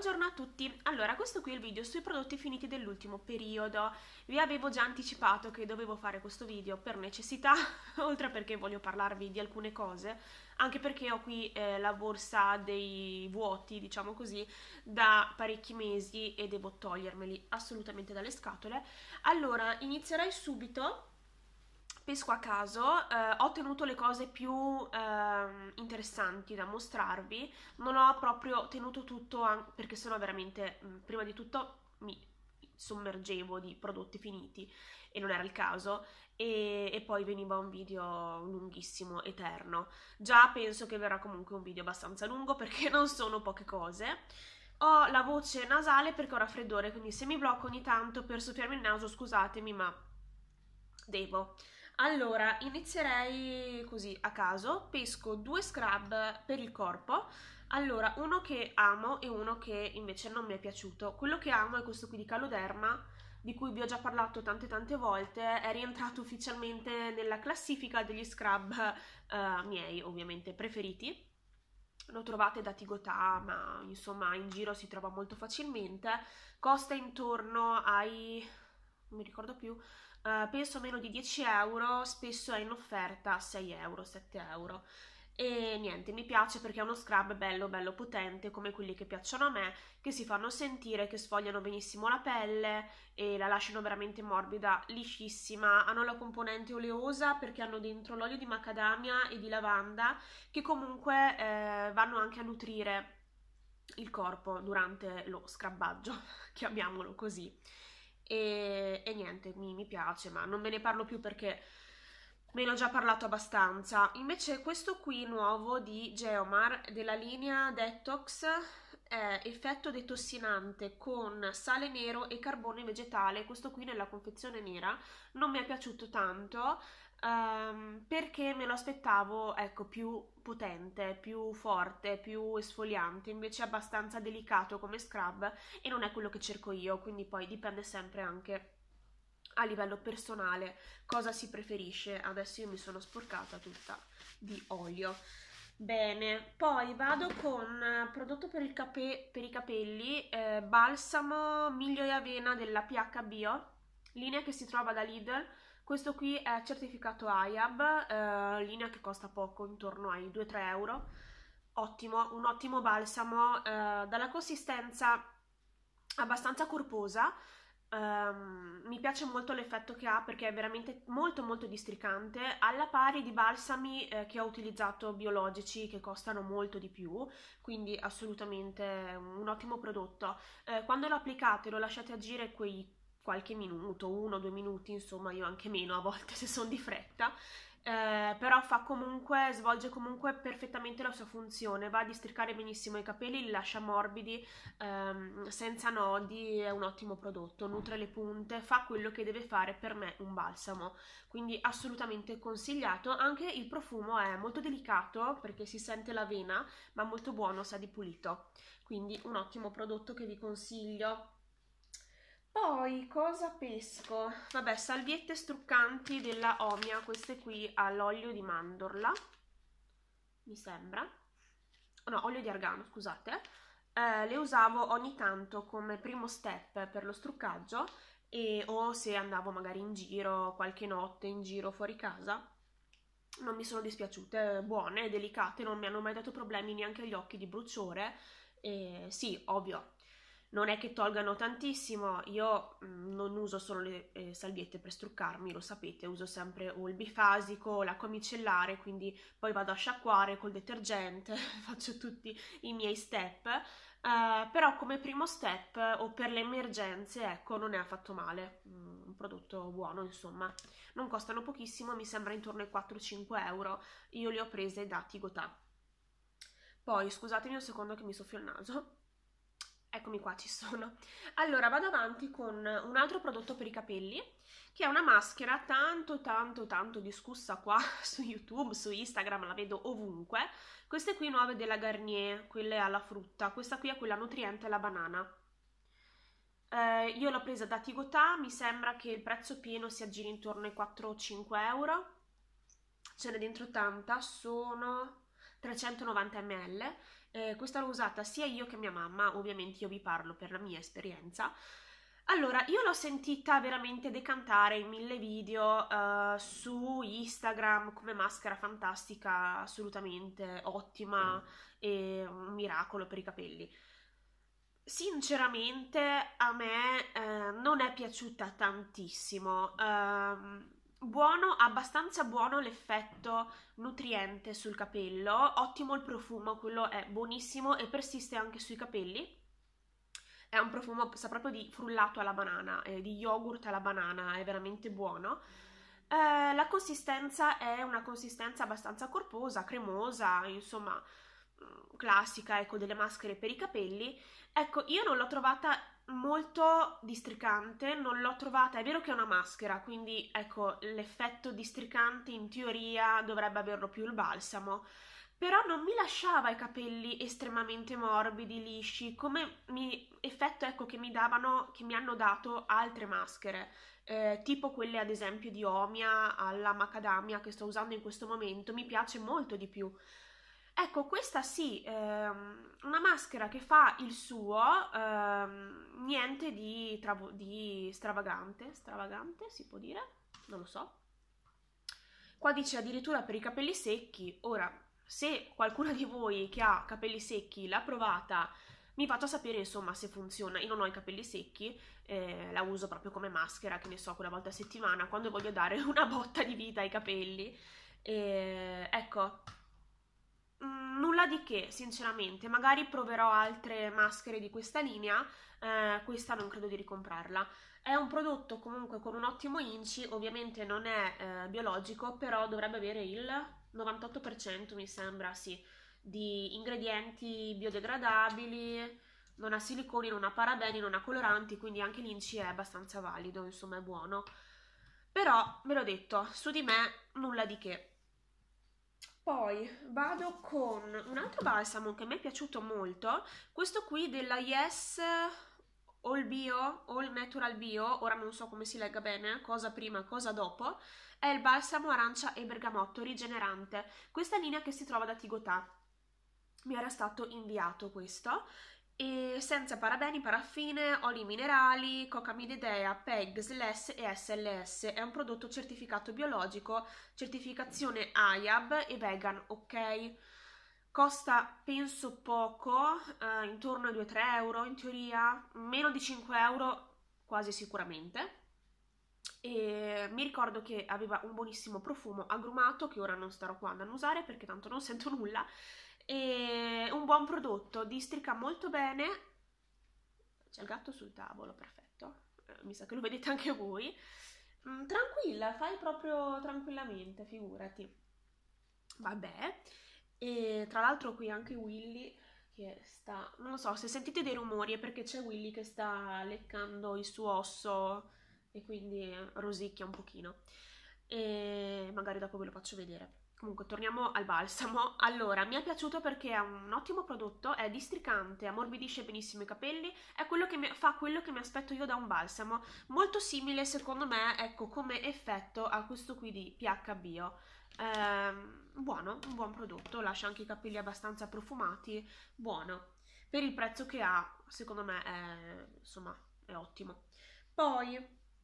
Buongiorno a tutti, allora questo qui è il video sui prodotti finiti dell'ultimo periodo. Vi avevo già anticipato che dovevo fare questo video per necessità, oltre perché voglio parlarvi di alcune cose, anche perché ho qui la borsa dei vuoti, diciamo così, da parecchi mesi e devo togliermeli assolutamente dalle scatole. Allora, inizierei subito. Pesco a caso, ho tenuto le cose più interessanti da mostrarvi, non ho proprio tenuto tutto perché sennò veramente, prima di tutto, mi sommergevo di prodotti finiti e non era il caso, e poi veniva un video lunghissimo, eterno. Già penso che verrà comunque un video abbastanza lungo perché non sono poche cose. Ho la voce nasale perché ho raffreddore, quindi se mi blocco ogni tanto per soffiarmi il naso scusatemi, ma devo. Allora, inizierei così a caso, pesco due scrub per il corpo. Allora, uno che amo e uno che invece non mi è piaciuto. Quello che amo è questo qui di Caloderma, di cui vi ho già parlato tante volte, è rientrato ufficialmente nella classifica degli scrub miei, ovviamente, preferiti. Lo trovate da Tigotà, ma insomma in giro si trova molto facilmente. Costa intorno ai... non mi ricordo più, penso meno di 10 euro, spesso è in offerta a 6 euro, 7 euro. E niente, mi piace perché è uno scrub bello potente, come quelli che piacciono a me, che si fanno sentire, che sfogliano benissimo la pelle e la lasciano veramente morbida, liscissima. Hanno la componente oleosa perché hanno dentro l'olio di macadamia e di lavanda, che comunque vanno anche a nutrire il corpo durante lo scrabbaggio, chiamiamolo così. E niente, mi piace, ma non ve ne parlo più perché me ne ho già parlato abbastanza. Invece questo qui nuovo di Geomar della linea Detox è effetto detossinante con sale nero e carbone vegetale. Questo qui nella confezione nera non mi è piaciuto tanto, perché me lo aspettavo, ecco, più potente, più forte, più esfoliante. Invece è abbastanza delicato come scrub e non è quello che cerco io, quindi poi dipende sempre anche a livello personale cosa si preferisce. Adesso io mi sono sporcata tutta di olio. Bene, poi vado con prodotto per i capelli, balsamo miglio e avena della PH Bio, linea che si trova da Lidl. Questo qui è certificato IAB, linea che costa poco, intorno ai 2-3 euro. Ottimo, un ottimo balsamo, dalla consistenza abbastanza corposa. Mi piace molto l'effetto che ha perché è veramente molto districante, alla pari di balsami che ho utilizzato biologici che costano molto di più, quindi assolutamente un ottimo prodotto. Quando lo applicate lo lasciate agire quei qualche minuto, 1 o 2 minuti, insomma io anche meno a volte se sono di fretta, però svolge comunque perfettamente la sua funzione, va a districare benissimo i capelli, li lascia morbidi, senza nodi. È un ottimo prodotto, nutre le punte, fa quello che deve fare per me un balsamo, quindi assolutamente consigliato. Anche il profumo è molto delicato perché si sente l'avena, ma molto buono, sa di pulito, quindi un ottimo prodotto che vi consiglio. Poi cosa pesco? Vabbè, salviette struccanti della Omia, queste qui all'olio di mandorla, mi sembra. No, olio di argano, scusate. Le usavo ogni tanto come primo step per lo struccaggio, o se andavo magari in giro, qualche notte in giro fuori casa. Non mi sono dispiaciute, buone, delicate, non mi hanno mai dato problemi neanche agli occhi di bruciore. Sì, ovvio, non è che tolgano tantissimo. Io non uso solo le salviette per struccarmi, lo sapete, uso sempre o il bifasico o l'acqua micellare, quindi poi vado a sciacquare col detergente, faccio tutti i miei step, però come primo step o per le emergenze, ecco, non è affatto male, un prodotto buono, insomma. Non costano pochissimo, mi sembra intorno ai 4-5 euro, io li ho prese da Tigotà. Poi scusatemi un secondo che mi soffio il naso. Eccomi qua, ci sono. Allora, vado avanti con un altro prodotto per i capelli, che è una maschera tanto discussa qua su YouTube, su Instagram, la vedo ovunque. Queste qui nuove della Garnier, quelle alla frutta. Questa qui è quella nutriente alla banana. Io l'ho presa da Tigotà, mi sembra che il prezzo pieno si aggiri intorno ai 4-5 euro. Ce n'è dentro tanta, sono 390 ml Questa l'ho usata sia io che mia mamma, ovviamente io vi parlo per la mia esperienza. Allora, io l'ho sentita veramente decantare in 1000 video su Instagram come maschera fantastica, assolutamente ottima e un miracolo per i capelli. Sinceramente a me non è piaciuta tantissimo. Buono, abbastanza buono l'effetto nutriente sul capello, ottimo il profumo, quello è buonissimo e persiste anche sui capelli. È un profumo, sa proprio di frullato alla banana, di yogurt alla banana, è veramente buono. La consistenza è una consistenza abbastanza corposa, cremosa, insomma, classica, ecco, delle maschere per i capelli. Ecco, io non l'ho trovata molto districante, non l'ho trovata, è vero che è una maschera, quindi ecco, l'effetto districante in teoria dovrebbe averlo più il balsamo, però non mi lasciava i capelli estremamente morbidi, lisci, come effetto ecco che mi davano, che mi hanno dato altre maschere, tipo quelle ad esempio di Omia alla macadamia che sto usando in questo momento, mi piace molto di più. Ecco, questa sì, una maschera che fa il suo, niente di stravagante si può dire? Non lo so. Qua dice addirittura per i capelli secchi. Ora, se qualcuno di voi che ha capelli secchi l'ha provata, mi faccia sapere insomma se funziona. Io non ho i capelli secchi, la uso proprio come maschera, che ne so, quella volta a settimana, quando voglio dare una botta di vita ai capelli. Ecco, nulla di che, sinceramente. Magari proverò altre maschere di questa linea, questa non credo di ricomprarla. È un prodotto comunque con un ottimo INCI, ovviamente non è biologico, però dovrebbe avere il 98% mi sembra, sì, di ingredienti biodegradabili, non ha siliconi, non ha parabeni, non ha coloranti, quindi anche l'INCI è abbastanza valido, insomma è buono. Però, ve l'ho detto, su di me nulla di che. Poi vado con un altro balsamo che mi è piaciuto molto, questo qui della Yes All Bio, All Natural Bio, ora non so come si legga bene, cosa prima, cosa dopo, è il balsamo arancia e bergamotto rigenerante, questa linea che si trova da Tigotà. Mi era stato inviato questo e senza parabeni, paraffine, oli minerali, cocamidedea, PEG, SLS e SLS. È un prodotto certificato biologico, certificazione IAB e vegan, ok? Costa, penso, poco, intorno ai 2-3 euro in teoria, meno di 5 euro quasi sicuramente. E mi ricordo che aveva un buonissimo profumo agrumato che ora non starò qua ad annusare perché tanto non sento nulla, e un buon prodotto, districa molto bene. C'è il gatto sul tavolo, perfetto, mi sa che lo vedete anche voi. Tranquilla, fai proprio tranquillamente, figurati. Vabbè, e tra l'altro qui anche Willy che sta, non lo so, se sentite dei rumori è perché c'è Willy che sta leccando il suo osso e quindi rosicchia un pochino, e magari dopo ve lo faccio vedere. Comunque torniamo al balsamo. Allora, mi è piaciuto perché è un ottimo prodotto, è districante, ammorbidisce benissimo i capelli, è quello che fa quello che mi aspetto io da un balsamo, molto simile secondo me, ecco, come effetto a questo qui di pH Bio. Buono, un buon prodotto, lascia anche i capelli abbastanza profumati, buono. Per il prezzo che ha, secondo me è, insomma, è ottimo. Poi,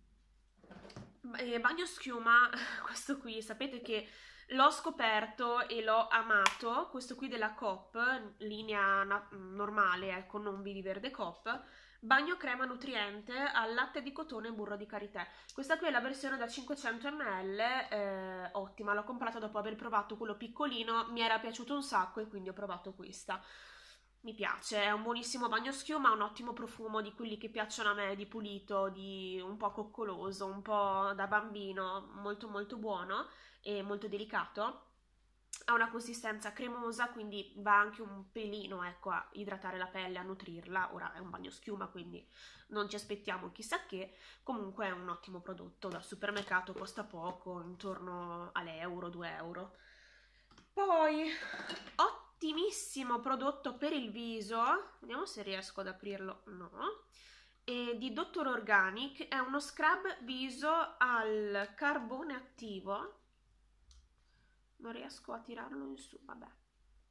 bagno schiuma, questo qui, sapete che l'ho scoperto e l'ho amato, questo qui della Coop, linea normale, ecco, non Vidi Verde Coop, bagno crema nutriente al latte di cotone e burro di karité. Questa qui è la versione da 500 ml, ottima, l'ho comprata dopo aver provato quello piccolino, mi era piaciuto un sacco e quindi ho provato questa. Mi piace, è un buonissimo bagno schiuma, ha un ottimo profumo di quelli che piacciono a me, di pulito, di un po' coccoloso, un po' da bambino, molto molto buono e molto delicato. Ha una consistenza cremosa, quindi va anche un pelino, ecco, a idratare la pelle, a nutrirla. Ora è un bagno schiuma, quindi non ci aspettiamo chissà che. Comunque è un ottimo prodotto, dal supermercato costa poco, intorno all'euro, 2 euro. Poi, ottimissimo prodotto per il viso, vediamo se riesco ad aprirlo, no, e di Dr. Organic, è uno scrub viso al carbone attivo, non riesco a tirarlo in su, vabbè,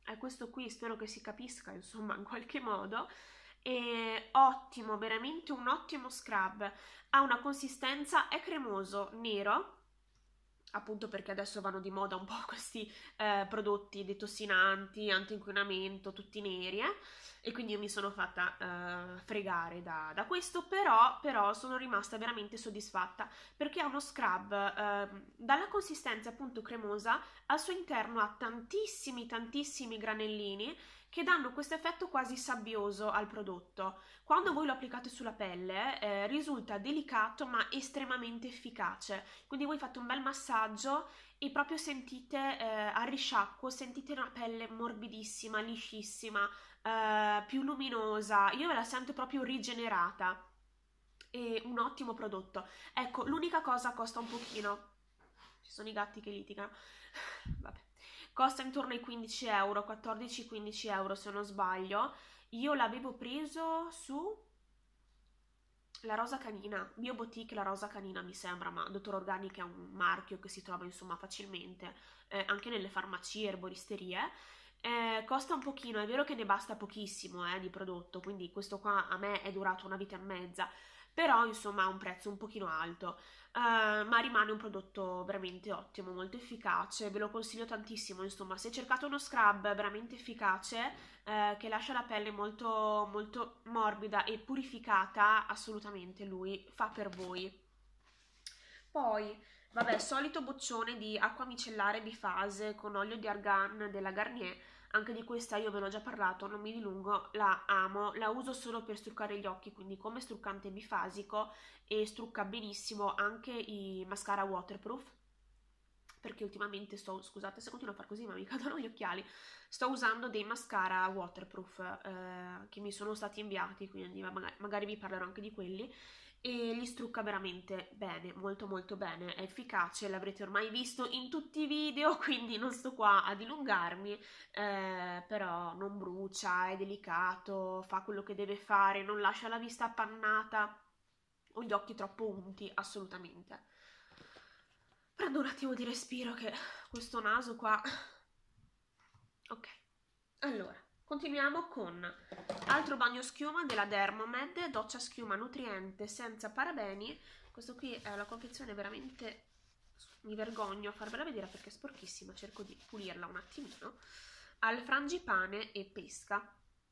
è questo qui, spero che si capisca insomma in qualche modo. E ottimo, veramente un ottimo scrub, ha una consistenza, è cremoso, nero, appunto perché adesso vanno di moda un po' questi prodotti detossinanti, anti-inquinamento, tutti neri, e quindi io mi sono fatta fregare da questo, però sono rimasta veramente soddisfatta perché ha uno scrub dalla consistenza appunto cremosa, al suo interno ha tantissimi granellini che danno questo effetto quasi sabbioso al prodotto. Quando voi lo applicate sulla pelle risulta delicato ma estremamente efficace, quindi voi fate un bel massaggio e proprio sentite al risciacquo, sentite una pelle morbidissima, liscissima, più luminosa, io me la sento proprio rigenerata. È un ottimo prodotto. Ecco, l'unica cosa costa un pochino, ci sono i gatti che litigano, vabbè, costa intorno ai 15 euro, 14-15 euro se non sbaglio. Io l'avevo preso su La Rosa Canina, Biobotique La Rosa Canina mi sembra, ma Dottor Organic è un marchio che si trova insomma facilmente anche nelle farmacie, erboristerie. Costa un pochino, è vero che ne basta pochissimo di prodotto, quindi questo qua a me è durato una vita e mezza, però insomma ha un prezzo un pochino alto, ma rimane un prodotto veramente ottimo, molto efficace, ve lo consiglio tantissimo. Insomma, se cercate uno scrub veramente efficace che lascia la pelle molto morbida e purificata, assolutamente lui fa per voi. Poi vabbè, solito boccione di acqua micellare bifase con olio di argan della Garnier. Anche di questa io ve l'ho già parlato, non mi dilungo, la amo, la uso solo per struccare gli occhi, quindi come struccante bifasico, e strucca benissimo anche i mascara waterproof, perché ultimamente scusate se continuo a far così ma mi cadono gli occhiali, sto usando dei mascara waterproof che mi sono stati inviati, quindi magari vi parlerò anche di quelli, e li strucca veramente bene, molto bene, è efficace, l'avrete ormai visto in tutti i video, quindi non sto qua a dilungarmi, però non brucia, è delicato, fa quello che deve fare, non lascia la vista appannata o gli occhi troppo unti, assolutamente. Prendo un attimo di respiro che questo naso qua... Ok, allora, continuiamo con altro bagno schiuma della Dermomed, doccia schiuma nutriente senza parabeni. Questo qui è la confezione veramente... mi vergogno a farvela vedere perché è sporchissima, cerco di pulirla un attimino. Al frangipane e pesca.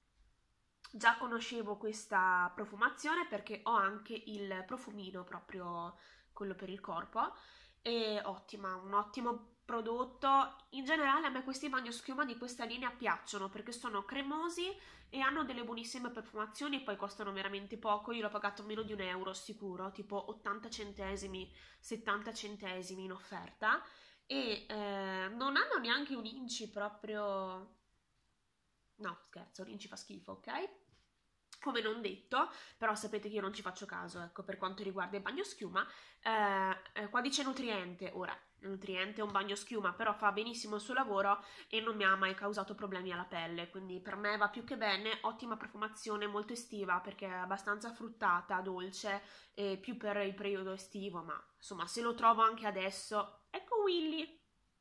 Già conoscevo questa profumazione perché ho anche il profumino, proprio quello per il corpo, è ottima, un ottimo prodotto. In generale a me questi bagnoschiuma di questa linea piacciono perché sono cremosi e hanno delle buonissime profumazioni, poi costano veramente poco. Io l'ho pagato meno di €1 sicuro, tipo 80 centesimi, 70 centesimi in offerta, e non hanno neanche un inci proprio... no, scherzo, l'inci fa schifo, ok? Come non detto, però sapete che io non ci faccio caso, ecco, per quanto riguarda il bagnoschiuma. Qua dice nutriente, ora, nutriente è un bagnoschiuma, però fa benissimo il suo lavoro e non mi ha mai causato problemi alla pelle, quindi per me va più che bene, ottima profumazione, molto estiva perché è abbastanza fruttata, dolce, e più per il periodo estivo, ma insomma se lo trovo anche adesso, ecco Willy!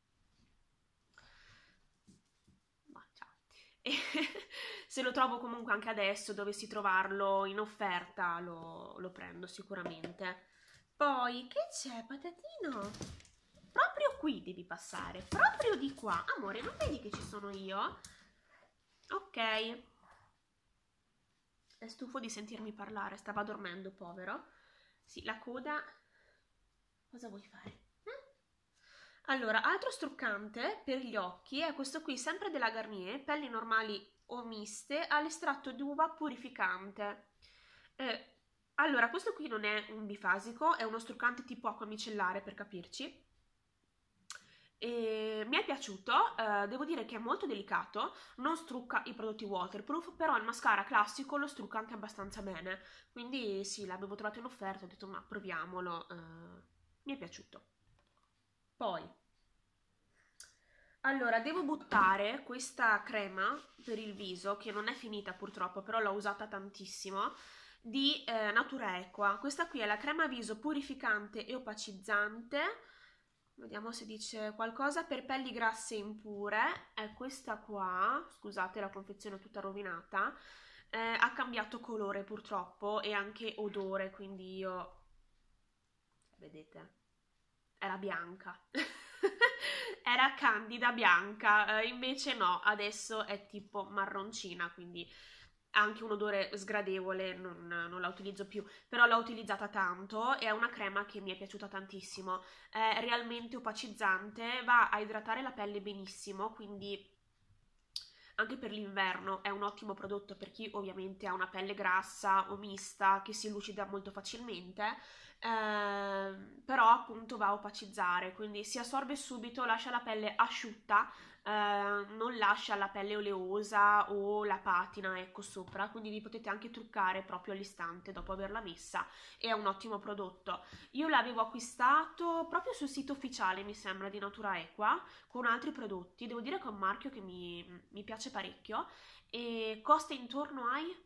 Se lo trovo comunque anche adesso, dovessi trovarlo in offerta, lo prendo sicuramente. Poi, che c'è, patatino? Proprio qui devi passare, proprio di qua. Amore, non vedi che ci sono io? Ok. È stufo di sentirmi parlare, stava dormendo, povero. Sì, la coda... Cosa vuoi fare? Allora, altro struccante per gli occhi è questo qui, sempre della Garnier, pelli normali o miste, all'estratto d'uva purificante. Allora, questo qui non è un bifasico, è uno struccante tipo acqua micellare per capirci. Mi è piaciuto, devo dire che è molto delicato, non strucca i prodotti waterproof, però il mascara classico lo strucca anche abbastanza bene, quindi sì, l'avevo trovato in offerta, ho detto ma proviamolo, mi è piaciuto. Poi, allora, devo buttare questa crema per il viso, che non è finita purtroppo, però l'ho usata tantissimo, di Natura Equa. Questa qui è la crema viso purificante e opacizzante. Vediamo se dice qualcosa. Per pelli grasse impure, è questa qua, scusate la confezione è tutta rovinata, ha cambiato colore purtroppo e anche odore, quindi io, vedete, era bianca. Era candida bianca, invece no, adesso è tipo marroncina, quindi ha anche un odore sgradevole, non la utilizzo più, però l'ho utilizzata tanto, è una crema che mi è piaciuta tantissimo, è realmente opacizzante, va a idratare la pelle benissimo, quindi anche per l'inverno è un ottimo prodotto per chi ovviamente ha una pelle grassa o mista che si lucida molto facilmente, però appunto va a opacizzare, quindi si assorbe subito, lascia la pelle asciutta, non lascia la pelle oleosa o la patina, ecco, sopra, quindi vi potete anche truccare proprio all'istante dopo averla messa, e è un ottimo prodotto. Io l'avevo acquistato proprio sul sito ufficiale, mi sembra, di Natura Equa, con altri prodotti. Devo dire che è un marchio che mi piace parecchio e costa intorno ai...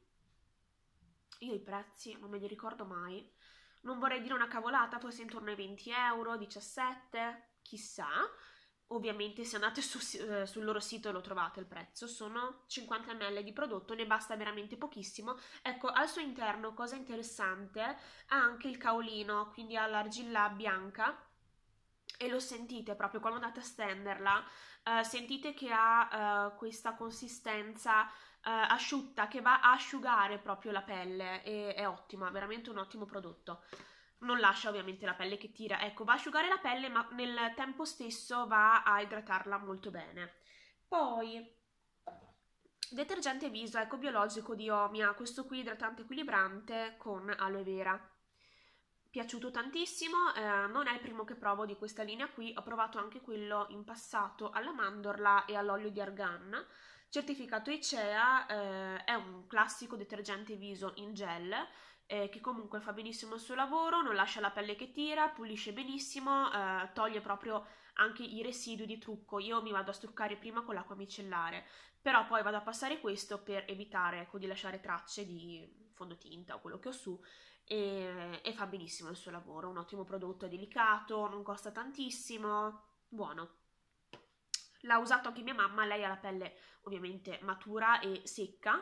Io i prezzi non me li ricordo mai. Non vorrei dire una cavolata, forse intorno ai 20 euro, 17, chissà. Ovviamente se andate sul loro sito lo trovate il prezzo, sono 50 ml di prodotto, ne basta veramente pochissimo. Ecco, al suo interno, cosa interessante, ha anche il caolino, quindi ha l'argilla bianca, e lo sentite proprio quando andate a stenderla, sentite che ha questa consistenza asciutta che va a asciugare proprio la pelle, e è ottima, veramente un ottimo prodotto. Non lascia ovviamente la pelle che tira, ecco, va a asciugare la pelle ma nel tempo stesso va a idratarla molto bene. Poi detergente viso, ecco, biologico di Omia, questo qui idratante equilibrante con aloe vera. Piaciuto tantissimo, non è il primo che provo di questa linea qui, ho provato anche quello in passato alla mandorla e all'olio di argan, certificato ICEA, è un classico detergente viso in gel, che comunque fa benissimo il suo lavoro, non lascia la pelle che tira, pulisce benissimo, toglie proprio anche i residui di trucco. Io mi vado a struccare prima con l'acqua micellare, però poi vado a passare questo per evitare, ecco, di lasciare tracce di fondotinta o quello che ho su, e fa benissimo il suo lavoro, un ottimo prodotto, è delicato, non costa tantissimo, buono. L'ha usato anche mia mamma, lei ha la pelle ovviamente matura e secca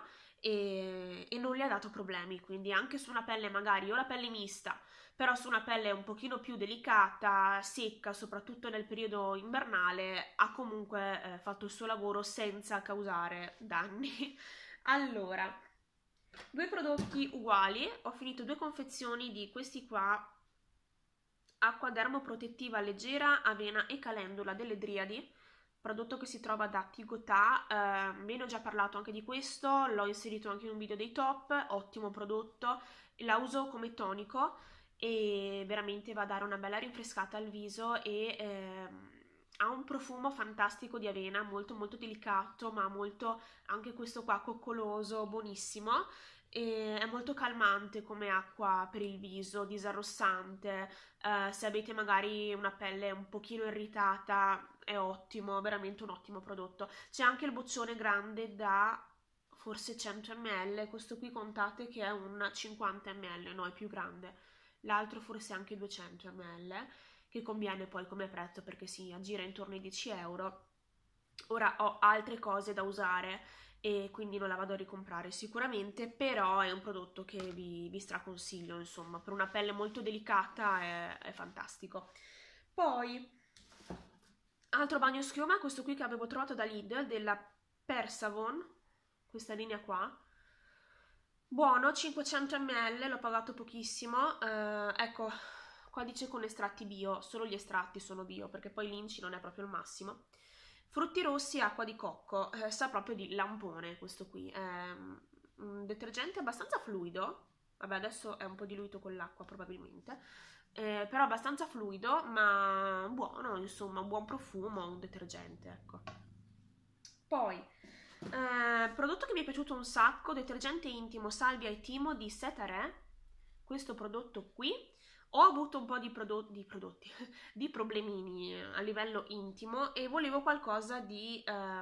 e non le ha dato problemi, quindi anche su una pelle magari, io ho la pelle mista, però su una pelle un pochino più delicata, secca, soprattutto nel periodo invernale, ha comunque fatto il suo lavoro senza causare danni. Allora, due prodotti uguali, ho finito due confezioni di questi qua, acqua dermoprotettiva leggera, avena e calendula delle Driadi, prodotto che si trova da Tigotà, ve ne ho già parlato anche di questo, l'ho inserito anche in un video dei top, ottimo prodotto, la uso come tonico e veramente va a dare una bella rinfrescata al viso e ha un profumo fantastico di avena, molto molto delicato, ma molto anche questo qua coccoloso, buonissimo. E è molto calmante come acqua per il viso, disarrossante, se avete magari una pelle un pochino irritata è ottimo, veramente un ottimo prodotto. C'è anche il boccione grande da forse 100 ml, questo qui contate che è un 50 ml, no, è più grande. L'altro forse anche 200 ml, che conviene poi come prezzo perché si aggira intorno ai 10 euro. Ora ho altre cose da usare e quindi non la vado a ricomprare sicuramente, però è un prodotto che vi straconsiglio, insomma, per una pelle molto delicata è fantastico. Poi, altro bagno schiuma, questo qui che avevo trovato da Lidl, della Persavon, questa linea qua, buono, 500 ml, l'ho pagato pochissimo, ecco, qua dice con estratti bio, solo gli estratti sono bio, perché poi l'inci non è proprio il massimo. Frutti rossi e acqua di cocco, sa proprio di lampone questo qui, è un detergente abbastanza fluido, vabbè adesso è un po' diluito con l'acqua probabilmente, però abbastanza fluido, ma buono, insomma, un buon profumo, un detergente, ecco. Poi, prodotto che mi è piaciuto un sacco, detergente intimo Salvia e Timo di Setare, questo prodotto qui. Ho avuto un po' di prodotti, di problemini a livello intimo e volevo qualcosa di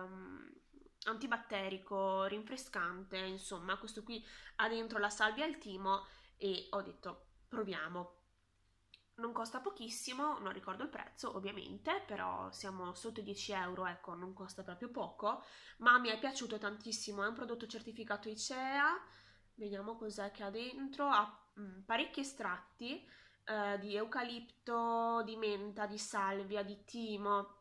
antibatterico, rinfrescante, insomma, questo qui ha dentro la salvia al timo e ho detto proviamo. non costa pochissimo, non ricordo il prezzo ovviamente, però siamo sotto i 10 euro, ecco, non costa proprio poco, ma mi è piaciuto tantissimo, è un prodotto certificato ICEA, vediamo cos'è che ha dentro, ha parecchi estratti di eucalipto, di menta, di salvia, di timo,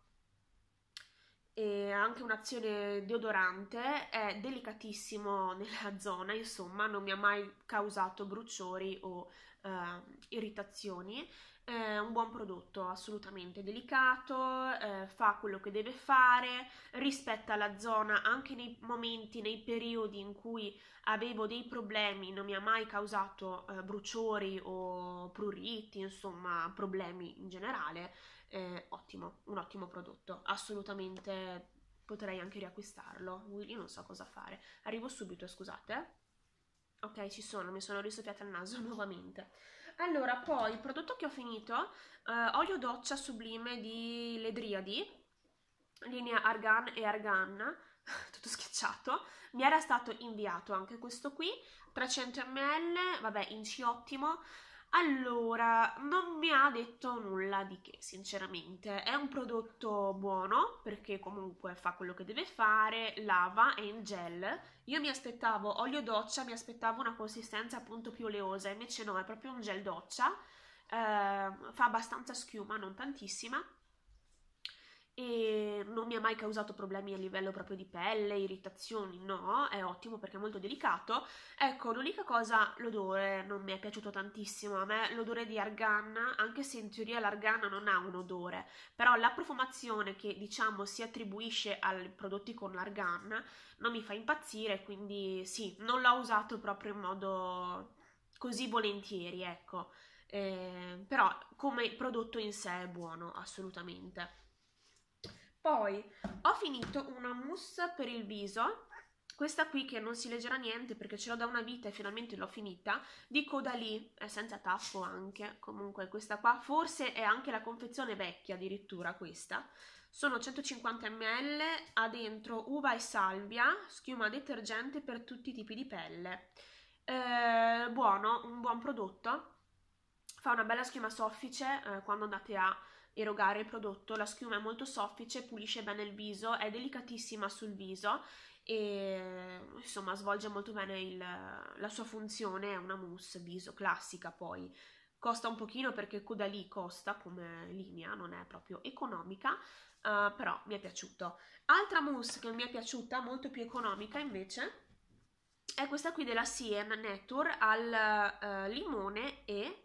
e ha anche un'azione deodorante, è delicatissimo nella zona, insomma, non mi ha mai causato bruciori o irritazioni. È un buon prodotto, assolutamente delicato, fa quello che deve fare, rispetta la zona anche nei momenti, nei periodi in cui avevo dei problemi, non mi ha mai causato bruciori o pruriti, insomma, problemi in generale. Ottimo, un ottimo prodotto, assolutamente potrei anche riacquistarlo. Io non so cosa fare. Arrivo subito, scusate. Ok, ci sono, mi sono risoffiata il naso nuovamente. Allora, poi il prodotto che ho finito, olio doccia sublime di Ledriadi, linea Argan e Argan, tutto schiacciato. Mi era stato inviato anche questo qui, 300 ml, vabbè, inci ottimo. Allora, non mi ha detto nulla di che, sinceramente. È un prodotto buono, perché comunque fa quello che deve fare, lava, è in gel. Io mi aspettavo, olio doccia, mi aspettavo una consistenza appunto più oleosa, invece no, è proprio un gel doccia. Fa abbastanza schiuma, non tantissima, e non mi ha mai causato problemi a livello proprio di pelle, irritazioni, no, è ottimo perché è molto delicato. Ecco, l'unica cosa, l'odore non mi è piaciuto tantissimo, a me l'odore di argan, anche se in teoria l'argan non ha un odore, però la profumazione che diciamo si attribuisce ai prodotti con l'argan non mi fa impazzire, quindi sì, non l'ho usato proprio in modo così volentieri, ecco. Però come prodotto in sé è buono, assolutamente. Poi ho finito una mousse per il viso, questa qui che non si leggerà niente perché ce l'ho da una vita e finalmente l'ho finita, di Caudalie, è senza tappo anche, comunque questa qua, forse è anche la confezione vecchia addirittura questa, sono 150 ml, ha dentro uva e salvia, schiuma detergente per tutti i tipi di pelle. Buono, un buon prodotto, fa una bella schiuma soffice quando andate a erogare il prodotto, la schiuma è molto soffice, pulisce bene il viso, è delicatissima sul viso e insomma svolge molto bene la sua funzione, è una mousse viso classica. Poi costa un pochino perché Caudalie costa come linea, non è proprio economica, però mi è piaciuto. Altra mousse che mi è piaciuta, molto più economica invece, è questa qui della Sien Nature al limone e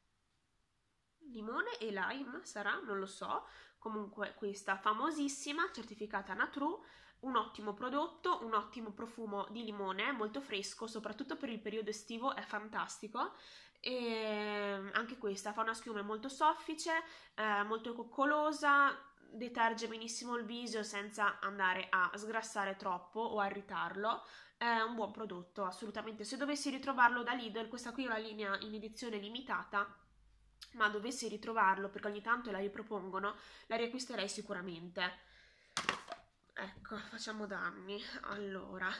lime sarà, non lo so, comunque questa famosissima, certificata Natru, un ottimo prodotto, un ottimo profumo di limone, molto fresco, soprattutto per il periodo estivo è fantastico. E anche questa fa una schiuma molto soffice, molto coccolosa, deterge benissimo il viso senza andare a sgrassare troppo o a irritarlo. È un buon prodotto, assolutamente. Se dovessi ritrovarlo da Lidl, questa qui è una linea in edizione limitata, ma dovessi ritrovarlo perché ogni tanto la ripropongono, la riacquisterei sicuramente. Ecco, facciamo danni. Allora,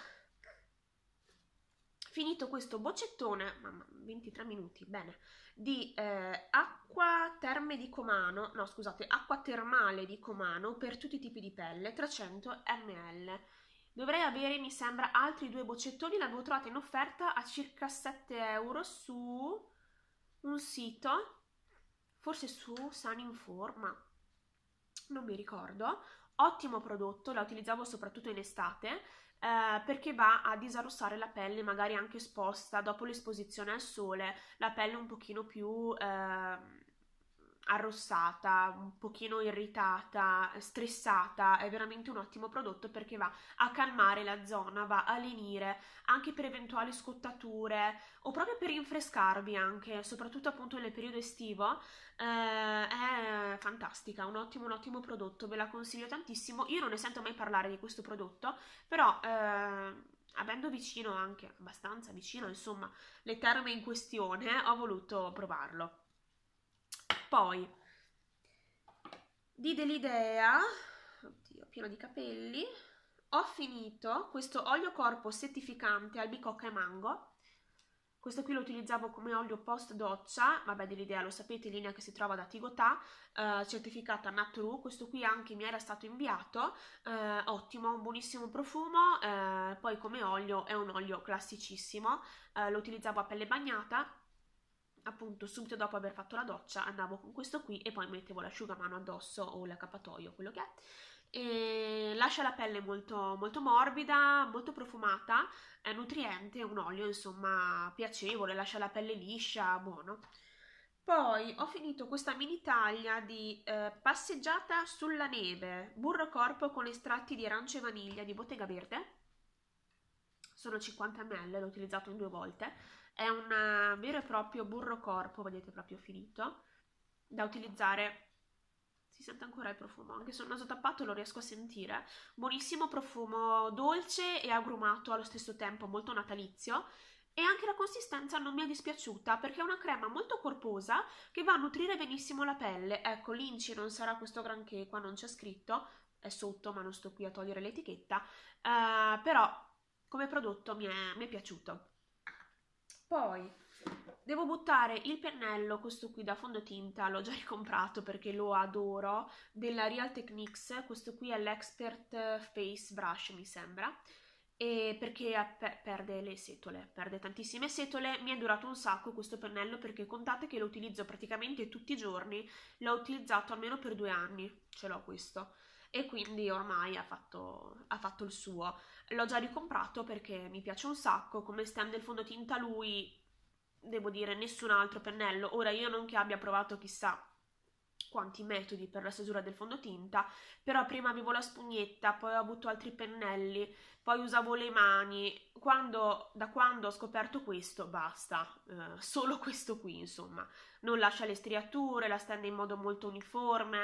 finito questo boccettone, mamma, 23 minuti, bene, di acqua terme di Comano, no scusate, acqua termale di Comano per tutti i tipi di pelle, 300 ml. Dovrei avere, mi sembra, altri due boccettoni, l'avevo trovata in offerta a circa 7 euro su un sito, forse su Saninforma, non mi ricordo. Ottimo prodotto, la utilizzavo soprattutto in estate, perché va a disarrossare la pelle magari anche esposta, dopo l'esposizione al sole, la pelle un pochino più arrossata, un pochino irritata, stressata. È veramente un ottimo prodotto perché va a calmare la zona, va a lenire anche per eventuali scottature o proprio per rinfrescarvi anche, soprattutto appunto nel periodo estivo. È fantastica, un ottimo prodotto, ve la consiglio tantissimo. Io non ne sento mai parlare di questo prodotto, però avendo vicino, anche abbastanza vicino, insomma, le terme in questione, ho voluto provarlo. Poi di Delidea, oddio, pieno di capelli, ho finito questo olio corpo settificante albicocca e mango, Questo qui lo utilizzavo come olio post doccia, vabbè dell'idea lo sapete, linea che si trova da Tigotà, certificata Naturu. Questo qui anche mi era stato inviato, ottimo, un buonissimo profumo, poi come olio è un olio classicissimo, lo utilizzavo a pelle bagnata, appunto subito dopo aver fatto la doccia andavo con questo qui e poi mettevo l'asciugamano addosso o l'accappatoio, quello che è. E lascia la pelle molto, molto morbida, molto profumata, è nutriente, è un olio insomma piacevole, lascia la pelle liscia, buono. Poi ho finito questa mini taglia di passeggiata sulla neve, burro corpo con estratti di arancia e vaniglia di Bottega Verde, sono 50 ml, l'ho utilizzato in 2 volte, è un vero e proprio burro corpo, vedete proprio finito, da utilizzare. Si sente ancora il profumo, anche se ho il naso tappato lo riesco a sentire. Buonissimo profumo, dolce e agrumato allo stesso tempo, molto natalizio. E anche la consistenza non mi è dispiaciuta perché è una crema molto corposa che va a nutrire benissimo la pelle. Ecco, l'inci non sarà questo granché, qua non c'è scritto, è sotto ma non sto qui a togliere l'etichetta, però come prodotto mi è piaciuto. Poi devo buttare il pennello, questo qui da fondotinta, l'ho già ricomprato perché lo adoro, della Real Techniques, questo qui è l'Expert Face Brush mi sembra, e perché perde le setole, perde tantissime setole. Mi è durato un sacco questo pennello perché contate che lo utilizzo praticamente tutti i giorni, l'ho utilizzato almeno per 2 anni, ce l'ho questo, e quindi ormai ha fatto il suo. L'ho già ricomprato perché mi piace un sacco, come stand del fondotinta lui, devo dire, nessun altro pennello. Ora io non che abbia provato chissà quanti metodi per la stesura del fondotinta, però prima avevo la spugnetta, poi ho avuto altri pennelli, poi usavo le mani. Da quando ho scoperto questo, basta, solo questo qui insomma, non lascia le striature, la stende in modo molto uniforme,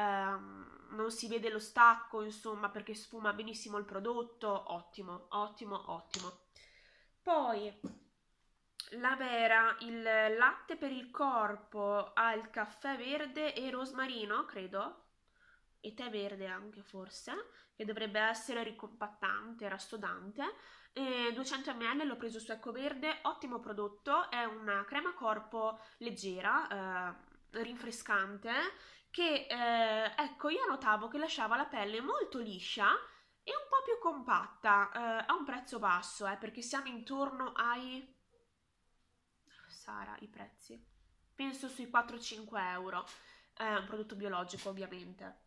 non si vede lo stacco insomma perché sfuma benissimo il prodotto, ottimo, ottimo, ottimo. Poi la Vera, il latte per il corpo al caffè verde e rosmarino, credo, e tè verde anche forse, che dovrebbe essere ricompattante, rassodante. 200 ml l'ho preso su Ecoverde, ottimo prodotto, è una crema corpo leggera, rinfrescante, che ecco, io notavo che lasciava la pelle molto liscia e un po' più compatta, a un prezzo basso, perché siamo intorno ai... Sara, i prezzi? Penso sui 4-5 euro, è un prodotto biologico ovviamente.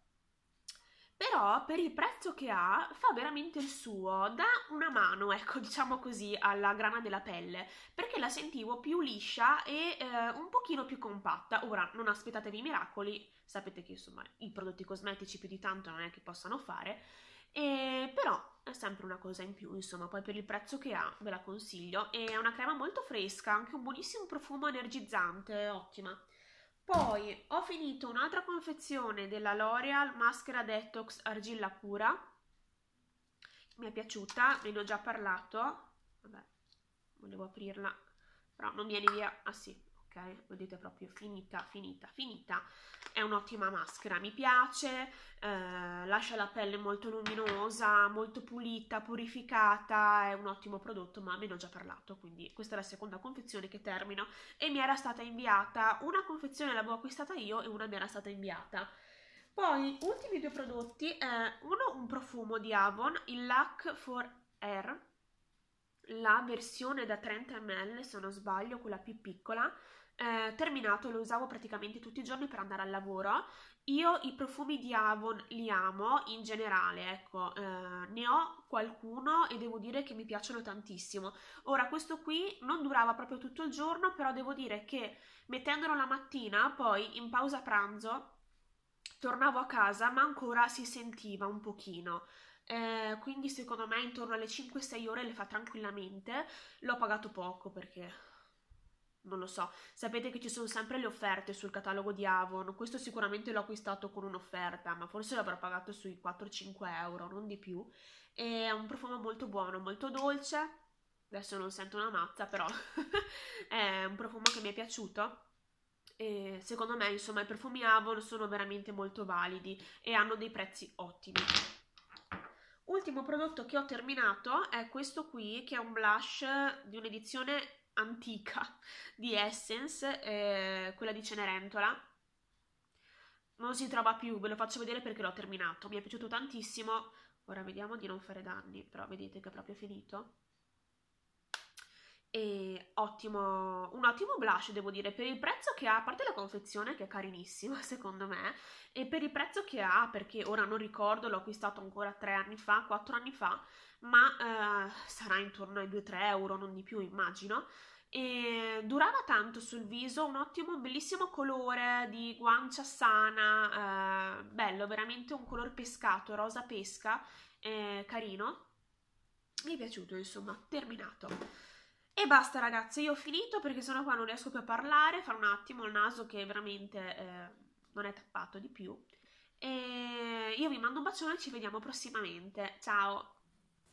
Però per il prezzo che ha fa veramente il suo, dà una mano, ecco, diciamo così, alla grana della pelle, perché la sentivo più liscia e un pochino più compatta. Ora, non aspettatevi miracoli, sapete che insomma i prodotti cosmetici più di tanto non è che possano fare, però è sempre una cosa in più, insomma, poi per il prezzo che ha ve la consiglio. E è una crema molto fresca, anche un buonissimo profumo energizzante, ottima. Poi ho finito un'altra confezione della L'Oreal Maschera Detox Argilla Pura, mi è piaciuta, ve ne ho già parlato, vabbè, volevo aprirla, però non viene via, ah sì, ok, vedete proprio finita, finita, finita. È un'ottima maschera, mi piace, lascia la pelle molto luminosa, molto pulita, purificata, è un ottimo prodotto, ma ve ne ho già parlato, quindi questa è la seconda confezione che termino e mi era stata inviata, una confezione l'avevo acquistata io e una mi era stata inviata. Poi, ultimi 2 prodotti, uno un profumo di Avon, il Lac for Air, la versione da 30 ml se non sbaglio, quella più piccola, terminato, lo usavo praticamente tutti i giorni per andare al lavoro. Io i profumi di Avon li amo in generale, ecco, ne ho qualcuno e devo dire che mi piacciono tantissimo. Ora questo qui non durava proprio tutto il giorno, però devo dire che mettendolo la mattina, poi in pausa pranzo tornavo a casa ma ancora si sentiva un pochino. Quindi secondo me intorno alle 5-6 ore le fa tranquillamente. L'ho pagato poco perché non lo so, sapete che ci sono sempre le offerte sul catalogo di Avon, questo sicuramente l'ho acquistato con un'offerta, ma forse l'avrò pagato sui 4-5 euro, non di più. E è un profumo molto buono, molto dolce, adesso non sento una mazza però è un profumo che mi è piaciuto. E secondo me insomma i profumi Avon sono veramente molto validi e hanno dei prezzi ottimi. Ultimo prodotto che ho terminato è questo qui, che è un blush di un'edizione antica di Essence, quella di Cenerentola. Non si trova più, ve lo faccio vedere perché l'ho terminato, mi è piaciuto tantissimo. Ora vediamo di non fare danni, però vedete che è proprio finito. E ottimo, un ottimo blush devo dire, per il prezzo che ha, a parte la confezione che è carinissima secondo me, e per il prezzo che ha, perché ora non ricordo, l'ho acquistato ancora 3 anni fa, 4 anni fa, ma sarà intorno ai 2-3 euro, non di più immagino, e durava tanto sul viso, un ottimo, bellissimo colore di guancia sana, bello, veramente un color pescato, rosa pesca, carino, mi è piaciuto insomma, terminato. E basta ragazzi, io ho finito perché sennò qua non riesco più a parlare, fa un attimo il naso che veramente non è tappato di più. E io vi mando un bacione e ci vediamo prossimamente, ciao!